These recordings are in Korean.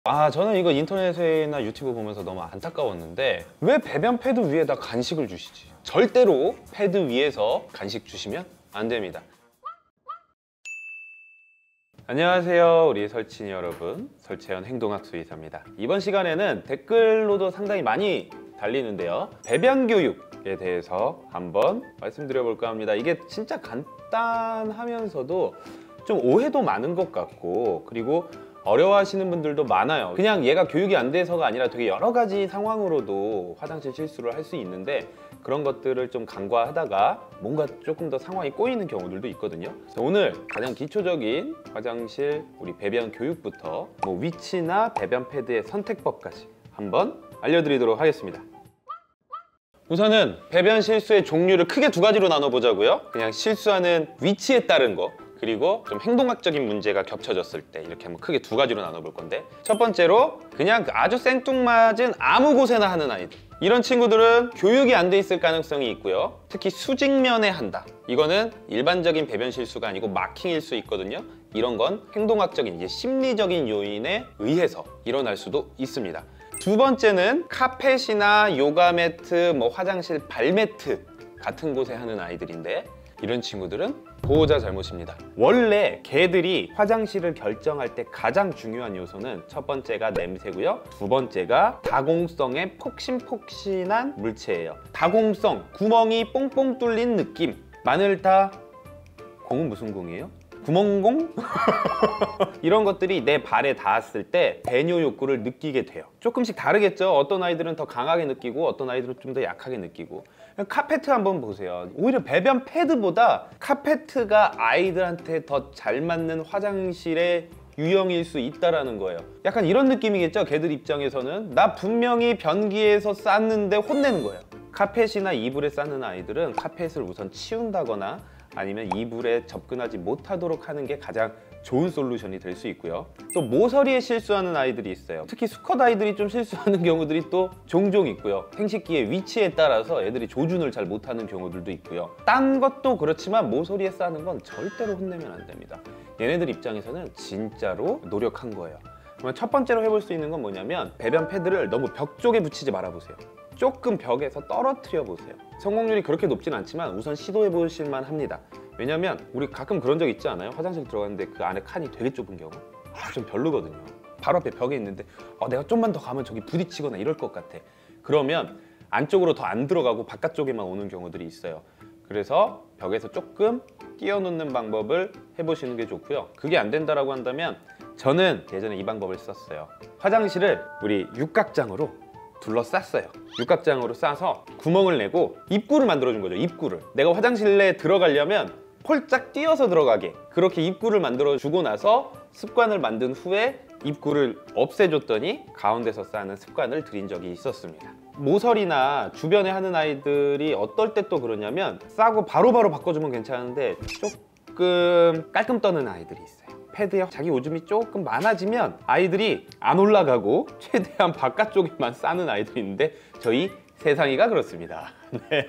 저는 이거 인터넷이나 유튜브 보면서 너무 안타까웠는데 왜 배변 패드 위에다 간식을 주시지? 절대로 패드 위에서 간식 주시면 안 됩니다. 안녕하세요, 우리 설친이 여러분, 설채연 행동학 수의사입니다. 이번 시간에는 댓글로도 상당히 많이 달리는데요, 배변 교육에 대해서 한번 말씀드려 볼까 합니다. 이게 진짜 간단하면서도 좀 오해도 많은 것 같고, 그리고 어려워하시는 분들도 많아요. 그냥 얘가 교육이 안 돼서가 아니라 되게 여러 가지 상황으로도 화장실 실수를 할 수 있는데, 그런 것들을 좀 간과하다가 뭔가 조금 더 상황이 꼬이는 경우들도 있거든요. 그래서 오늘 가장 기초적인 화장실 우리 배변 교육부터 위치나 배변 패드의 선택법까지 한번 알려드리도록 하겠습니다. 우선은 배변 실수의 종류를 크게 두 가지로 나눠보자고요. 그냥 실수하는 위치에 따른 거, 그리고 좀 행동학적인 문제가 겹쳐졌을 때, 이렇게 한번 크게 두 가지로 나눠볼 건데, 첫 번째로 그냥 아주 생뚱맞은 아무 곳에나 하는 아이들, 이런 친구들은 교육이 안 돼 있을 가능성이 있고요. 특히 수직면에 한다, 이거는 일반적인 배변 실수가 아니고 마킹일 수 있거든요. 이런 건 행동학적인 심리적인 요인에 의해서 일어날 수도 있습니다. 두 번째는 카펫이나 요가 매트, 화장실 발매트 같은 곳에 하는 아이들인데, 이런 친구들은 보호자 잘못입니다. 원래 개들이 화장실을 결정할 때 가장 중요한 요소는 첫 번째가 냄새고요, 두 번째가 다공성의 폭신폭신한 물체예요. 다공성, 구멍이 뽕뽕 뚫린 느낌. 마늘다 공은 무슨 공이에요? 구멍공? 이런 것들이 내 발에 닿았을 때 배뇨 욕구를 느끼게 돼요. 조금씩 다르겠죠? 어떤 아이들은 더 강하게 느끼고 어떤 아이들은 좀 더 약하게 느끼고. 카페트 한번 보세요. 오히려 배변 패드보다 카페트가 아이들한테 더 잘 맞는 화장실의 유형일 수 있다라는 거예요. 약간 이런 느낌이겠죠? 개들 입장에서는 나 분명히 변기에서 쌌는데 혼내는 거예요. 카펫이나 이불에 싸는 아이들은 카펫을 우선 치운다거나 아니면 이불에 접근하지 못하도록 하는 게 가장 좋은 솔루션이 될 수 있고요. 또 모서리에 실수하는 아이들이 있어요. 특히 수컷 아이들이 좀 실수하는 경우들이 또 종종 있고요. 생식기의 위치에 따라서 애들이 조준을 잘 못하는 경우들도 있고요. 딴 것도 그렇지만 모서리에 싸는 건 절대로 혼내면 안 됩니다. 얘네들 입장에서는 진짜로 노력한 거예요. 그러면 첫 번째로 해볼 수 있는 건 뭐냐면, 배변 패드를 너무 벽 쪽에 붙이지 말아 보세요. 조금 벽에서 떨어뜨려 보세요. 성공률이 그렇게 높진 않지만 우선 시도해 보실만 합니다. 왜냐면 우리 가끔 그런 적 있지 않아요? 화장실 들어갔는데 그 안에 칸이 되게 좁은 경우? 좀 별로거든요. 바로 앞에 벽에 있는데 내가 좀만 더 가면 저기 부딪히거나 이럴 것 같아. 그러면 안쪽으로 더 안 들어가고 바깥쪽에만 오는 경우들이 있어요. 그래서 벽에서 조금 띄워놓는 방법을 해보시는 게 좋고요. 그게 안 된다라고 한다면, 저는 예전에 이 방법을 썼어요. 화장실을 우리 육각장으로 둘러쌌어요. 육각장으로 싸서 구멍을 내고 입구를 만들어준 거죠. 입구를. 내가 화장실에 들어가려면 폴짝 뛰어서 들어가게, 그렇게 입구를 만들어주고 나서 습관을 만든 후에 입구를 없애줬더니 가운데서 싸는 습관을 들인 적이 있었습니다. 모서리나 주변에 하는 아이들이 어떨 때 또 그러냐면, 싸고 바로바로 바꿔주면 괜찮은데 조금 깔끔 떠는 아이들이 있어요. 패드에 자기 오줌이 조금 많아지면 아이들이 안 올라가고 최대한 바깥쪽에만 싸는 아이들이 있는데, 저희 세상이가 그렇습니다. 네.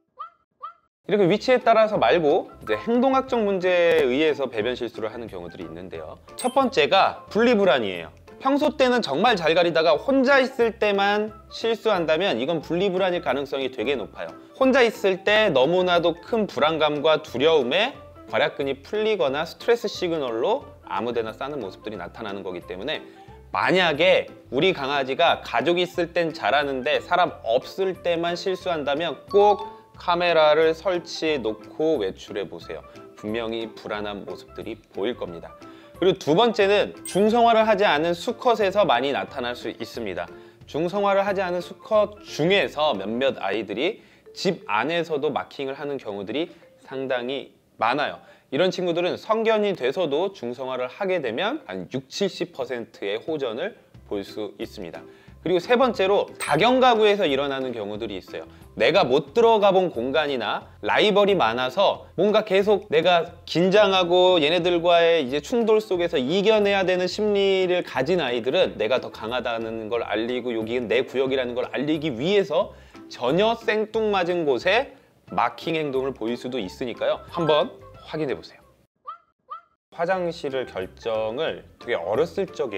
이렇게 위치에 따라서 말고 이제 행동학적 문제에 의해서 배변 실수를 하는 경우들이 있는데요. 첫 번째가 분리불안이에요. 평소 때는 정말 잘 가리다가 혼자 있을 때만 실수한다면 이건 분리불안일 가능성이 되게 높아요. 혼자 있을 때 너무나도 큰 불안감과 두려움에 괄약근이 풀리거나 스트레스 시그널로 아무데나 싸는 모습들이 나타나는 거기 때문에, 만약에 우리 강아지가 가족이 있을 땐 잘하는데 사람 없을 때만 실수한다면 꼭 카메라를 설치해 놓고 외출해 보세요. 분명히 불안한 모습들이 보일 겁니다. 그리고 두 번째는 중성화를 하지 않은 수컷에서 많이 나타날 수 있습니다. 중성화를 하지 않은 수컷 중에서 몇몇 아이들이 집 안에서도 마킹을 하는 경우들이 상당히 많아요. 이런 친구들은 성견이 돼서도 중성화를 하게 되면 한 60~70%의 호전을 볼 수 있습니다. 그리고 세 번째로 다경 가구에서 일어나는 경우들이 있어요. 내가 못 들어가 본 공간이나 라이벌이 많아서 뭔가 계속 내가 긴장하고 얘네들과의 이제 충돌 속에서 이겨내야 되는 심리를 가진 아이들은 내가 더 강하다는 걸 알리고 여기는 내 구역이라는 걸 알리기 위해서 전혀 생뚱맞은 곳에 마킹 행동을 보일 수도 있으니까요. 한번 확인해 보세요. 화장실을 결정을 되게 어렸을 적에 해요.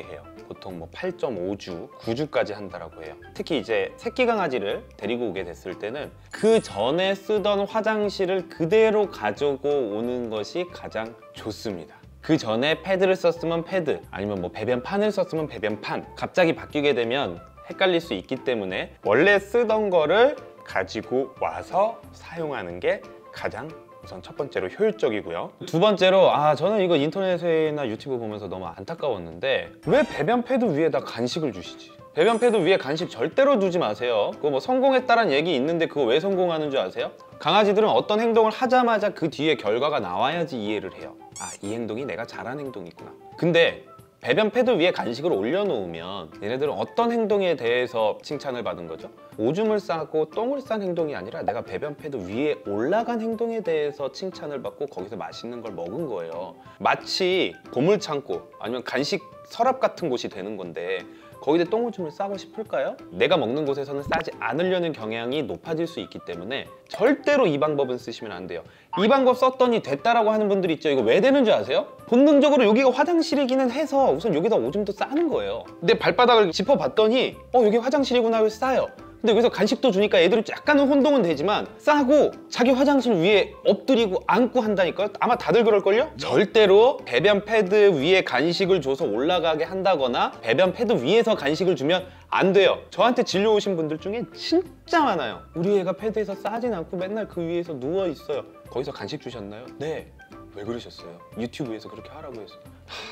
보통 뭐 8.5주, 9주까지 한다라고 해요. 특히 이제 새끼 강아지를 데리고 오게 됐을 때는 그 전에 쓰던 화장실을 그대로 가지고 오는 것이 가장 좋습니다. 그 전에 패드를 썼으면 패드, 아니면 뭐 배변판을 썼으면 배변판, 갑자기 바뀌게 되면 헷갈릴 수 있기 때문에 원래 쓰던 거를 가지고 와서 사용하는 게 가장 우선 첫 번째로 효율적이고요. 두 번째로 저는 이거 인터넷이나 유튜브 보면서 너무 안타까웠는데 왜 배변 패드 위에다 간식을 주시지? 배변 패드 위에 간식 절대로 두지 마세요. 그거 뭐 성공했다는 얘기 있는데 그거 왜 성공하는 줄 아세요? 강아지들은 어떤 행동을 하자마자 그 뒤에 결과가 나와야지 이해를 해요. 이 행동이 내가 잘한 행동이구나. 근데 배변 패드 위에 간식을 올려놓으면 얘네들은 어떤 행동에 대해서 칭찬을 받은 거죠? 오줌을 싸고 똥을 싼 행동이 아니라 내가 배변 패드 위에 올라간 행동에 대해서 칭찬을 받고 거기서 맛있는 걸 먹은 거예요. 마치 보물창고 아니면 간식 서랍 같은 곳이 되는 건데 거기다 똥오줌을 싸고 싶을까요? 내가 먹는 곳에서는 싸지 않으려는 경향이 높아질 수 있기 때문에 절대로 이 방법은 쓰시면 안 돼요. 이 방법 썼더니 됐다라고 하는 분들 있죠. 이거 왜 되는 줄 아세요? 본능적으로 여기가 화장실이기는 해서 우선 여기다 오줌도 싸는 거예요. 근데 발바닥을 짚어봤더니 여기 화장실이구나 하고 싸요. 근데 여기서 간식도 주니까 애들은 약간은 혼동은 되지만 싸고 자기 화장실 위에 엎드리고 앉고 한다니까요. 아마 다들 그럴걸요? 절대로 배변 패드 위에 간식을 줘서 올라가게 한다거나 배변 패드 위에서 간식을 주면 안 돼요. 저한테 진료 오신 분들 중에 진짜 많아요. 우리 애가 패드에서 싸진 않고 맨날 그 위에서 누워 있어요. 거기서 간식 주셨나요? 네. 왜 그러셨어요? 유튜브에서 그렇게 하라고 했어요.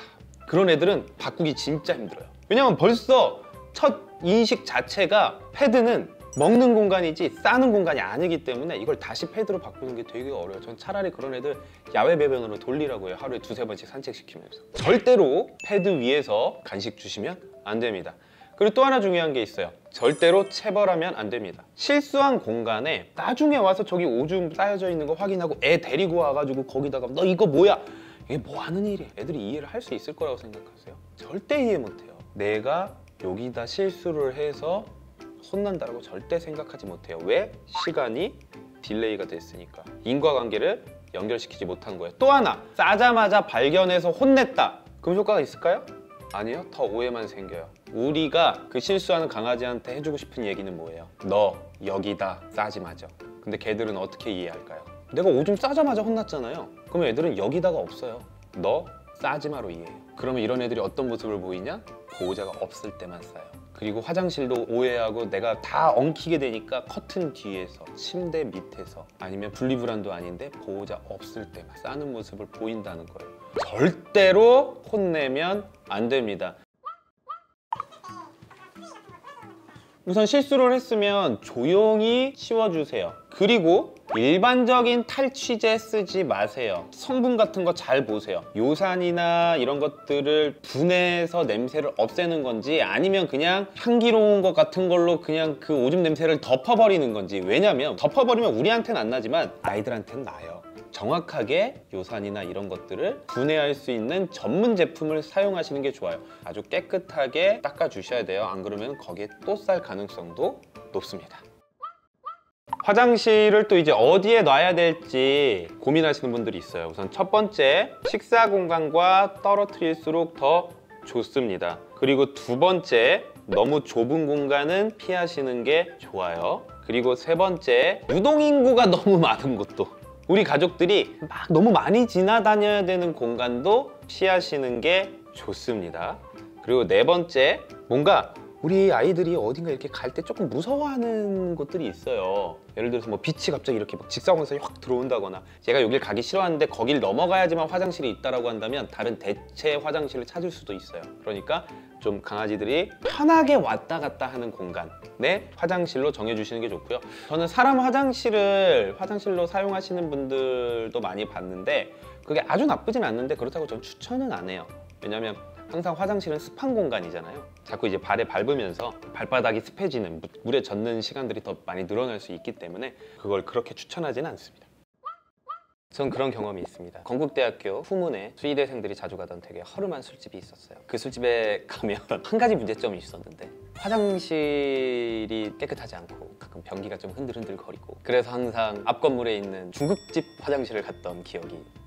그런 애들은 바꾸기 진짜 힘들어요. 왜냐면 벌써 첫 인식 자체가 패드는 먹는 공간이지 싸는 공간이 아니기 때문에 이걸 다시 패드로 바꾸는 게 되게 어려워요. 전 차라리 그런 애들 야외 배변으로 돌리라고 해요. 하루에 2~3번씩 산책시키면서. 절대로 패드 위에서 간식 주시면 안 됩니다. 그리고 또 하나 중요한 게 있어요. 절대로 체벌하면 안 됩니다. 실수한 공간에 나중에 와서 저기 오줌 쌓여져 있는 거 확인하고 애 데리고 와가지고 거기다가 너 이거 뭐야? 이게 뭐 하는 일이야? 애들이 이해를 할 수 있을 거라고 생각하세요? 절대 이해 못해요. 내가 여기다 실수를 해서 혼난다고 절대 생각하지 못해요. 왜? 시간이 딜레이가 됐으니까. 인과관계를 연결시키지 못한 거예요. 또 하나, 싸자마자 발견해서 혼냈다. 그럼 효과가 있을까요? 아니요. 더 오해만 생겨요. 우리가 그 실수하는 강아지한테 해주고 싶은 얘기는 뭐예요? 너 여기다 싸지 마죠. 근데 걔들은 어떻게 이해할까요? 내가 오줌 싸자마자 혼났잖아요. 그러면 애들은 여기다가 없어요. 너 싸지 마로 이해해요. 그러면 이런 애들이 어떤 모습을 보이냐? 보호자가 없을 때만 싸요. 그리고 화장실도 오해하고 내가 다 엉키게 되니까 커튼 뒤에서, 침대 밑에서, 아니면 분리불안도 아닌데 보호자 없을 때만 싸는 모습을 보인다는 거예요. 절대로 혼내면 안 됩니다. 우선 실수를 했으면 조용히 치워주세요. 그리고 일반적인 탈취제 쓰지 마세요. 성분 같은 거 잘 보세요. 요산이나 이런 것들을 분해해서 냄새를 없애는 건지 아니면 그냥 향기로운 것 같은 걸로 그냥 그 오줌 냄새를 덮어버리는 건지. 왜냐면 덮어버리면 우리한테는 안 나지만 아이들한테는 나요. 정확하게 요산이나 이런 것들을 분해할 수 있는 전문 제품을 사용하시는 게 좋아요. 아주 깨끗하게 닦아 주셔야 돼요. 안 그러면 거기에 또 쌀 가능성도 높습니다. 화장실을 또 이제 어디에 놔야 될지 고민하시는 분들이 있어요. 우선 첫 번째, 식사 공간과 떨어뜨릴수록 더 좋습니다. 그리고 두 번째, 너무 좁은 공간은 피하시는 게 좋아요. 그리고 세 번째, 유동인구가 너무 많은 곳도, 우리 가족들이 막 너무 많이 지나다녀야 되는 공간도 피하시는 게 좋습니다. 그리고 네 번째, 뭔가 우리 아이들이 어딘가 이렇게 갈 때 조금 무서워하는 곳들이 있어요. 예를 들어서 뭐 빛이 갑자기 이렇게 막 직사광선이 확 들어온다거나 얘가 여길 가기 싫어하는데 거길 넘어가야지만 화장실이 있다라고 한다면 다른 대체 화장실을 찾을 수도 있어요. 그러니까 좀 강아지들이 편하게 왔다 갔다 하는 공간에 화장실로 정해주시는 게 좋고요. 저는 사람 화장실을 화장실로 사용하시는 분들도 많이 봤는데 그게 아주 나쁘진 않는데 그렇다고 전 추천은 안 해요. 왜냐면 항상 화장실은 습한 공간이잖아요. 자꾸 이제 발에 밟으면서 발바닥이 습해지는, 물에 젖는 시간들이 더 많이 늘어날 수 있기 때문에 그걸 그렇게 추천하지는 않습니다. 전 그런 경험이 있습니다. 건국대학교 후문에 수의대생들이 자주 가던 되게 허름한 술집이 있었어요. 그 술집에 가면 한 가지 문제점이 있었는데 화장실이 깨끗하지 않고 가끔 변기가 좀 흔들흔들 거리고, 그래서 항상 앞 건물에 있는 중국집 화장실을 갔던 기억이 있어요.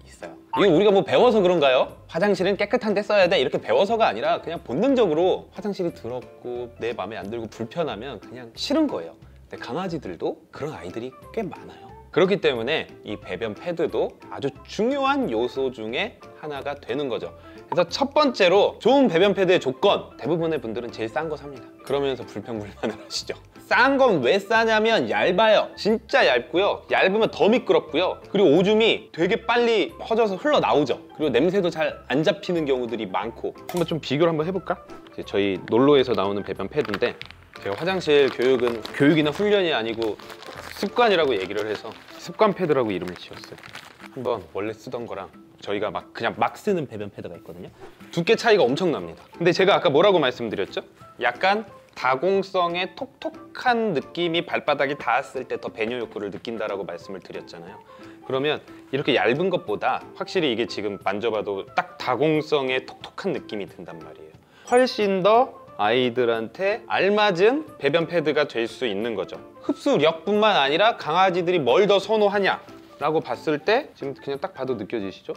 이거 우리가 뭐 배워서 그런가요? 화장실은 깨끗한 데 써야 돼 이렇게 배워서가 아니라 그냥 본능적으로 화장실이 더럽고 내 마음에 안 들고 불편하면 그냥 싫은 거예요. 근데 강아지들도 그런 아이들이 꽤 많아요. 그렇기 때문에 이 배변 패드도 아주 중요한 요소 중에 하나가 되는 거죠. 그래서 첫 번째로 좋은 배변 패드의 조건, 대부분의 분들은 제일 싼 거 삽니다. 그러면서 불평불만을 하시죠. 싼 건 왜 싸냐면 얇아요. 진짜 얇고요. 얇으면 더 미끄럽고요. 그리고 오줌이 되게 빨리 퍼져서 흘러나오죠. 그리고 냄새도 잘 안 잡히는 경우들이 많고. 한번 좀 비교를 한번 해볼까? 저희 놀로에서 나오는 배변 패드인데 제가 화장실 교육은 교육이나 훈련이 아니고 습관이라고 얘기를 해서 습관 패드라고 이름을 지었어요. 한번 원래 쓰던 거랑 저희가 그냥 막 쓰는 배변 패드가 있거든요. 두께 차이가 엄청납니다. 근데 제가 아까 뭐라고 말씀드렸죠? 약간 다공성의 톡톡한 느낌이 발바닥이 닿았을 때 더 배뇨 욕구를 느낀다라고 말씀을 드렸잖아요. 그러면 이렇게 얇은 것보다 확실히 이게 지금 만져봐도 딱 다공성의 톡톡한 느낌이 든단 말이에요. 훨씬 더 아이들한테 알맞은 배변 패드가 될 수 있는 거죠. 흡수력뿐만 아니라 강아지들이 뭘 더 선호하냐 라고 봤을 때 지금 그냥 딱 봐도 느껴지시죠?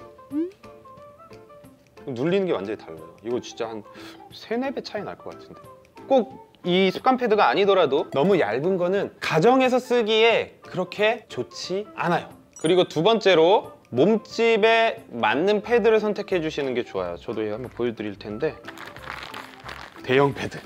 눌리는 게 완전히 달라요. 이거 진짜 한 3, 4배 차이 날 것 같은데. 꼭 이 습관 패드가 아니더라도 너무 얇은 거는 가정에서 쓰기에 그렇게 좋지 않아요. 그리고 두 번째로 몸집에 맞는 패드를 선택해 주시는 게 좋아요. 저도 이거 한번 보여드릴 텐데 대형 패드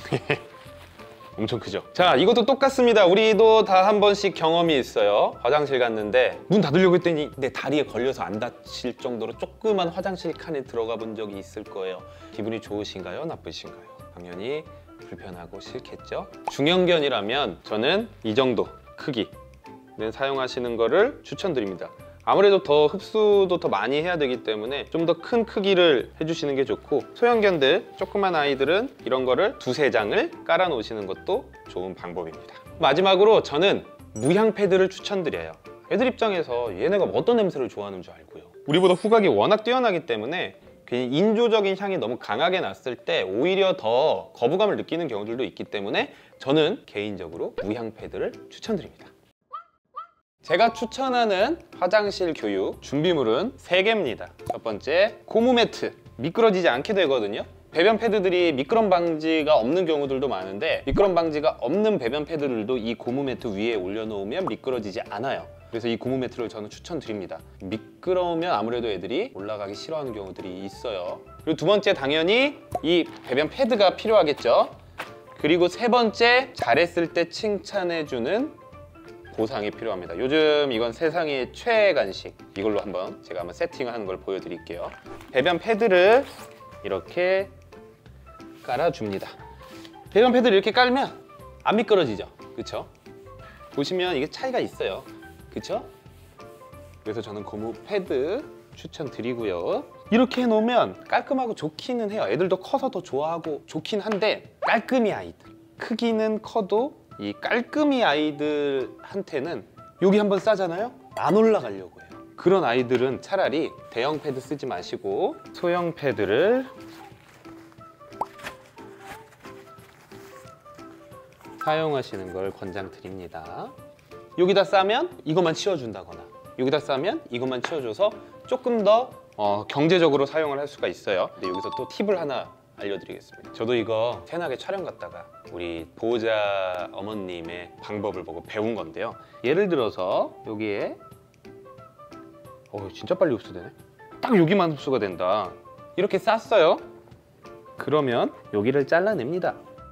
엄청 크죠? 자, 이것도 똑같습니다. 우리도 다 한 번씩 경험이 있어요. 화장실 갔는데 문 닫으려고 했더니 내 다리에 걸려서 안 닫힐 정도로 조그만 화장실 칸에 들어가 본 적이 있을 거예요. 기분이 좋으신가요? 나쁘신가요? 당연히 불편하고 싫겠죠? 중형견이라면 저는 이 정도 크기는 사용하시는 거를 추천드립니다. 아무래도 더 흡수도 더 많이 해야 되기 때문에 좀 더 큰 크기를 해주시는 게 좋고, 소형견들, 조그만 아이들은 이런 거를 2, 3장을 깔아 놓으시는 것도 좋은 방법입니다. 마지막으로 저는 무향 패드를 추천드려요. 애들 입장에서 얘네가 어떤 냄새를 좋아하는 줄 알고요. 우리보다 후각이 워낙 뛰어나기 때문에 괜히 인조적인 향이 너무 강하게 났을 때 오히려 더 거부감을 느끼는 경우들도 있기 때문에 저는 개인적으로 무향 패드를 추천드립니다. 제가 추천하는 화장실 교육 준비물은 3개입니다. 첫 번째, 고무 매트. 미끄러지지 않게 되거든요. 배변 패드들이 미끄럼 방지가 없는 경우들도 많은데 미끄럼 방지가 없는 배변 패드들도 이 고무 매트 위에 올려놓으면 미끄러지지 않아요. 그래서 이 고무 매트를 저는 추천드립니다. 미끄러우면 아무래도 애들이 올라가기 싫어하는 경우들이 있어요. 그리고 두 번째, 당연히 이 배변 패드가 필요하겠죠. 그리고 세 번째, 잘했을 때 칭찬해주는 보상이 필요합니다. 요즘 이건 세상의 최애 간식. 이걸로 제가 한번 세팅하는 걸 보여드릴게요. 배변 패드를 이렇게 깔아줍니다. 배변 패드를 이렇게 깔면 안 미끄러지죠? 그쵸? 보시면 이게 차이가 있어요. 그쵸? 그래서 저는 고무 패드 추천드리고요. 이렇게 해놓으면 깔끔하고 좋기는 해요. 애들도 커서 더 좋아하고 좋긴 한데, 깔끔이 아이들, 크기는 커도 이 깔끔이 아이들한테는 여기 한번 싸잖아요? 안 올라가려고 해요. 그런 아이들은 차라리 대형 패드 쓰지 마시고 소형 패드를 사용하시는 걸 권장드립니다. 여기다 싸면 이것만 치워준다거나 여기다 싸면 이것만 치워줘서 조금 더 경제적으로 사용을 할 수가 있어요. 근데 여기서 또 팁을 하나 알려드리겠습니다. 저도 이거 태어나게 촬영 갔다가 우리 보호자 어머님의 방법을 보고 배운 건데요. 예를 들어서 여기에 진짜 빨리 흡수되네. 딱 여기만 흡수가 된다. 이렇게 쌌어요. 그러면 여기를 잘라냅니다.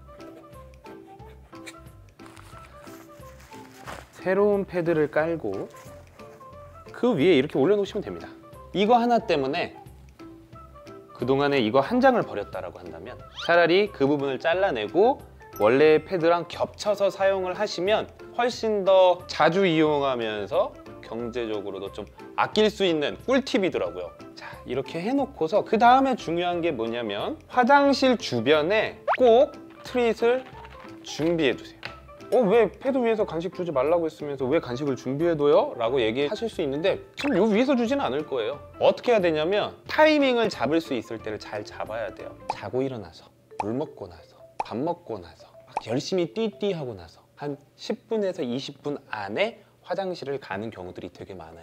새로운 패드를 깔고 그 위에 이렇게 올려놓으시면 됩니다. 이거 하나 때문에 그동안에 이거 한 장을 버렸다라고 한다면 차라리 그 부분을 잘라내고 원래 패드랑 겹쳐서 사용을 하시면 훨씬 더 자주 이용하면서 경제적으로도 좀 아낄 수 있는 꿀팁이더라고요. 자, 이렇게 해놓고서 그 다음에 중요한 게 뭐냐면 화장실 주변에 꼭 트릿을 준비해 두세요. 왜 패드 위에서 간식 주지 말라고 했으면서 왜 간식을 준비해둬요? 라고 얘기하실 수 있는데 지금 요 위에서 주지는 않을 거예요. 어떻게 해야 되냐면 타이밍을 잡을 수 있을 때를 잘 잡아야 돼요. 자고 일어나서, 물 먹고 나서, 밥 먹고 나서 막 열심히 띠띠 하고 나서 한 10분에서 20분 안에 화장실을 가는 경우들이 되게 많아요.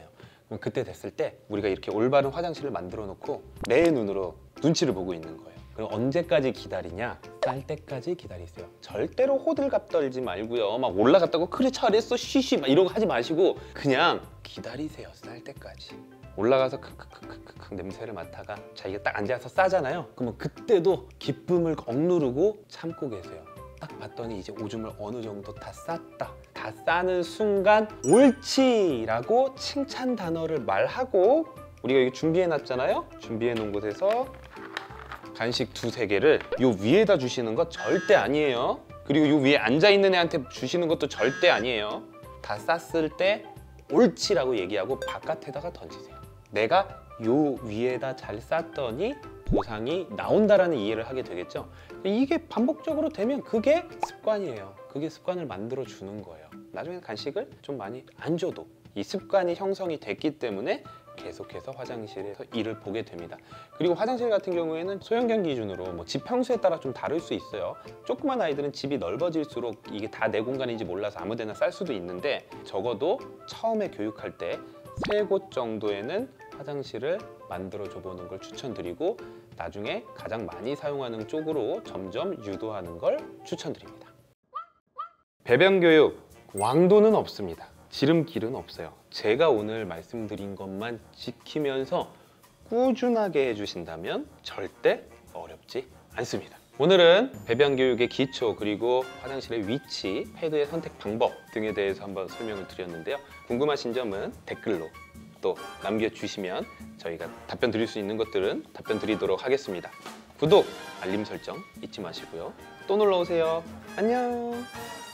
그럼 그때 됐을 때 우리가 이렇게 올바른 화장실을 만들어 놓고 내 눈으로 눈치를 보고 있는 거예요. 그럼 언제까지 기다리냐? 쌀 때까지 기다리세요. 절대로 호들갑 떨지 말고요. 막 올라갔다고 그래 잘했어 쉬쉬 막 이러고 하지 마시고 그냥 기다리세요. 쌀 때까지. 올라가서 크크크크크 냄새를 맡다가 자기가 딱 앉아서 싸잖아요. 그러면 그때도 기쁨을 억누르고 참고 계세요. 딱 봤더니 이제 오줌을 어느 정도 다 쌌다. 다 싸는 순간 옳지라고 칭찬 단어를 말하고 우리가 여기 준비해 놨잖아요. 준비해 놓은 곳에서 간식 두세 개를 요 위에다 주시는 거 절대 아니에요. 그리고 요 위에 앉아 있는 애한테 주시는 것도 절대 아니에요. 다 쌌을 때 옳지라고 얘기하고 바깥에다가 던지세요. 내가 요 위에다 잘 쌌더니 보상이 나온다라는 이해를 하게 되겠죠. 이게 반복적으로 되면 그게 습관이에요. 그게 습관을 만들어 주는 거예요. 나중에 간식을 좀 많이 안 줘도 이 습관이 형성이 됐기 때문에 계속해서 화장실에서 일을 보게 됩니다. 그리고 화장실 같은 경우에는 소형견 기준으로 뭐 집 평수에 따라 좀 다를 수 있어요. 조그만 아이들은 집이 넓어질수록 이게 다 내 공간인지 몰라서 아무데나 쌀 수도 있는데 적어도 처음에 교육할 때 3곳 정도에는 화장실을 만들어 줘 보는 걸 추천드리고 나중에 가장 많이 사용하는 쪽으로 점점 유도하는 걸 추천드립니다. 배변 교육 왕도는 없습니다. 지름길은 없어요. 제가 오늘 말씀드린 것만 지키면서 꾸준하게 해주신다면 절대 어렵지 않습니다. 오늘은 배변 교육의 기초 그리고 화장실의 위치, 패드의 선택 방법 등에 대해서 한번 설명을 드렸는데요. 궁금하신 점은 댓글로 또 남겨주시면 저희가 답변 드릴 수 있는 것들은 답변 드리도록 하겠습니다. 구독, 알림 설정 잊지 마시고요. 또 놀러 오세요. 안녕.